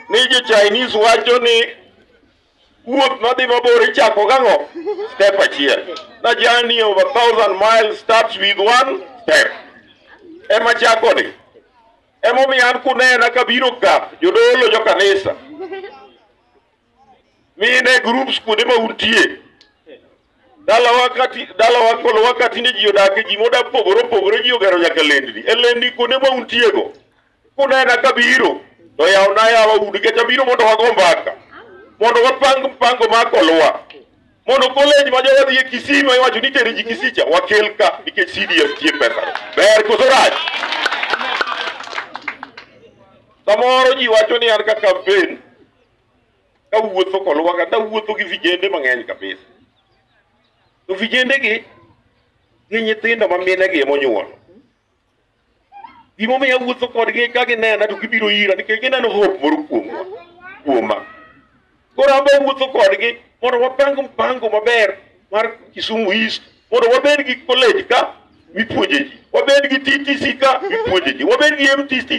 ni jo Chinese wacho ni wuoth madhi mabor ichako gang'o step achiel. The journey of 1,000 miles starts with one step. Ema chako ni. Emo mi an kunena kabiro ka jodolo jo kanisa. Mine groups kuonde ma untie. Dala wakati ni ji odake ji moda pogore ji ogero nyaka lendni. E lendni kuonde ma untiego. Kunena kabiro to yawna yawa udi kecha biro mondo wago mbaka. Mondo wapang pango makolwa. Mondo college ma jowa dhi Kisii ma iwacho ni tere ji Kisicha wakel ka nikech CDF tie pesa. Ber koso rach. Samoro ji wacho ni an ka campaign ka wuotho kolwa kata wuotho gi vijende mang'eny kabisa. To vijende gi nyithindo ma mine gi emonyuolo. Gimo miya wuotho kodgi ka ginena to gibiro ira nikech gineno hope moro kuoma. Koro amba wuotho kodgi mondo wapang mpango maber mar Kisumu East mondo wabed gi college ka mipuonje ji, wabed gi TTC ka mipuonje ji, wabed gi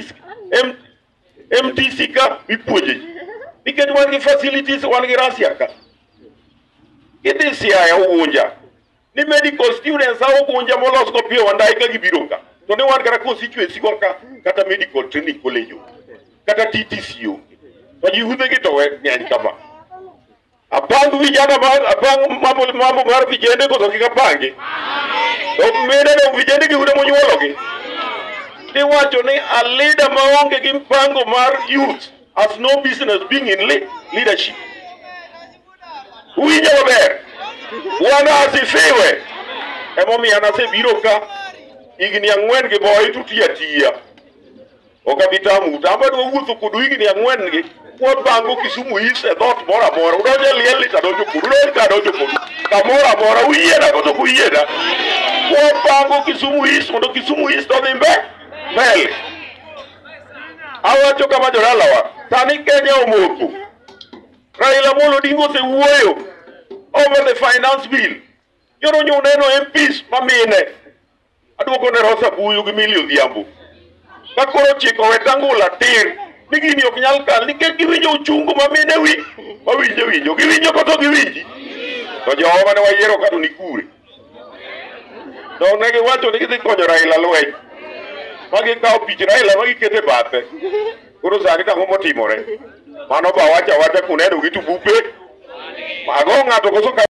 MTC ka mipuonje ji. Nikech wan gi facilities, wan gi rasia ka. Kidhi Siaya Ugunja ni medical students a Ugunja molos go piyo wandai ka gibiro ka. To ne wan kata constituency go ka kata medical training college kata TTC yo. To ji hudhe gi to ng'eny kama. Apang vijana apang mambo mar vijende koso kika pangi. To mene no vijende gi hude monyuologi. Ni wacho ni a leader maonge gi mpango mar youth has no business being in leadership. Uwinjo maber. Wana asifiwe. Emomiyo nasebiro ka higni 4 gi boy tutia tia. Okabitamu tamba do wuotho kudu higni 4 gi. Wabango Kisumu East e dot mora mora. Udoje lieli ta dojo kudu. Udoje ta dojo kudu. Ta mora mora uyieda koto kuyieda. Wabango Kisumu East mondo Kisumu East odhi mbele. Awacho kama joralawa. Sani Kenya omoko. Raila Amolo Odinga osewuoyo over the finance bill. Yoro nyuneno MPs mamine. Aduoko ne Rosa Buyu gi Millie Odhiambo. Kakoro chiko wetangula tir. Nigini ok nyal kal nikech giwinjo uchungu mamine winjo giwinjo koto giwinji. To jowa mane wayiero kado ni kure. To ne giwacho ni gidhi konyo Raila lweny. Magi kawo pich Raila magi kete bathe. Koro sani tang'o motimore. Mano ba wacha kuneno gitu bupe. Mago ng'ato koso